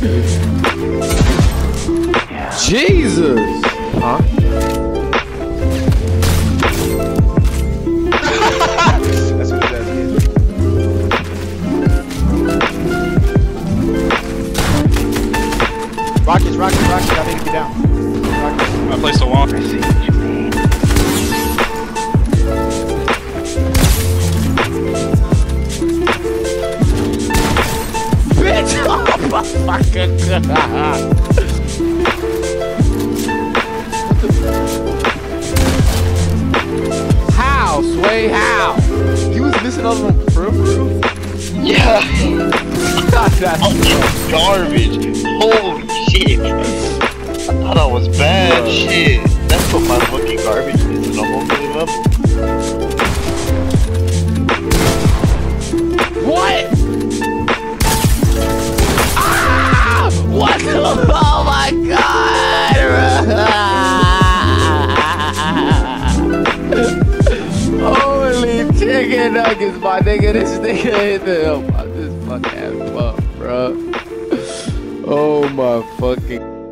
Jesus! Huh? That's what it does. Rockets, rockets, rockets. I need to get down. Rockets. I placed a wall. I see what you mean. Bitch! Oh my fucking god! How, Sway? How? You was missing all of them for real? Yeah. That's Oh, garbage. Holy shit. I thought I was bad. Shit. That's what my fucking garbage is in a whole new level. What? Ah! What? Oh my god! Holy chicken nuggets, my nigga. This nigga hit the hell. This fucking ass fuck, bro. Oh my fucking.